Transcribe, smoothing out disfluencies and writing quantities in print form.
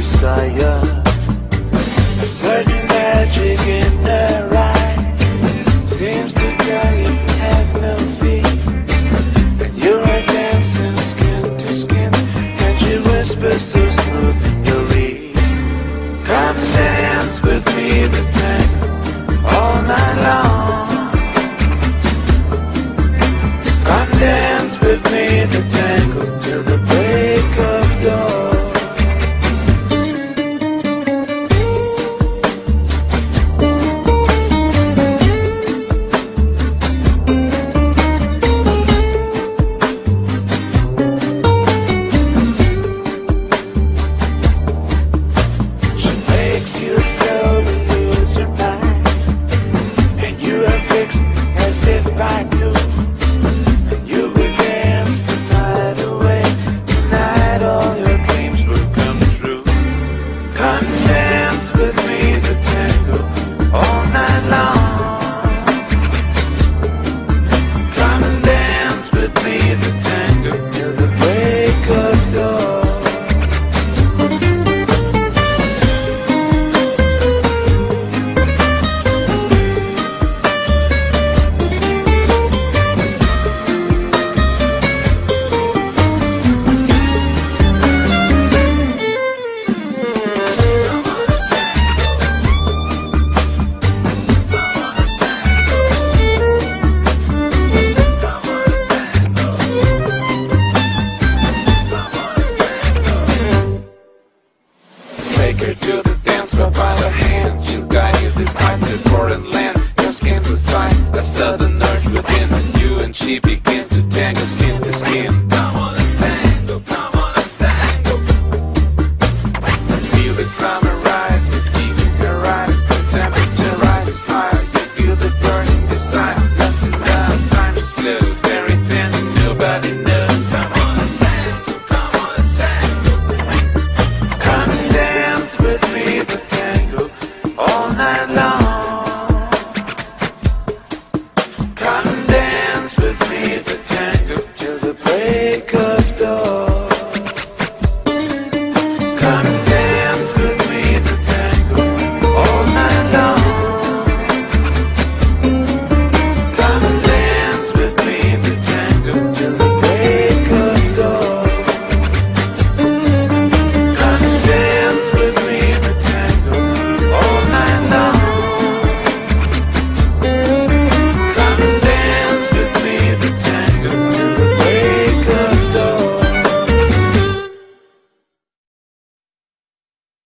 desire. A certain magic in her eyes seems to tell you have no fear. And you are dancing skin to skin, and she whispers so smooth in your ear. Come dance with me the tango all night long. Come dance with me the tango till the break of dawn. You slowly lose your mind, and you are fixed as if by glue. And you will dance the night away. Tonight all your dreams will come true. Come dance with me the tango all night long. Come and dance with me the tango till the break of dawn. Take her to the dance floor by the hand. She'll guide you this time to foreign land. Your skin will find a southern urge within you, and she begin to tangle skin to skin.